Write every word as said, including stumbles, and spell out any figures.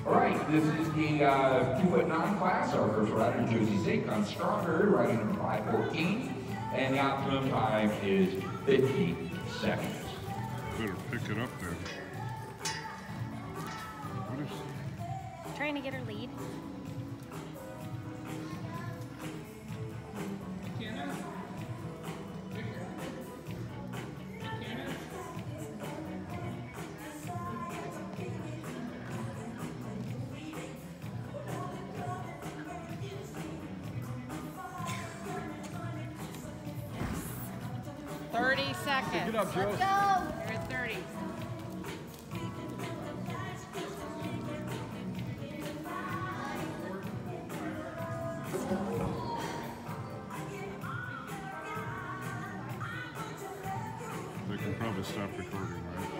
All right, this is the uh, two foot nine class. Our first rider, Josie and Strawberry, riding number five fourteen, and the optimum time is fifty seconds. Better pick it up then. What is? Trying to get her lead. thirty seconds. Pick it up, Joe. Let's go. You're at thirty. They can probably stop recording, right?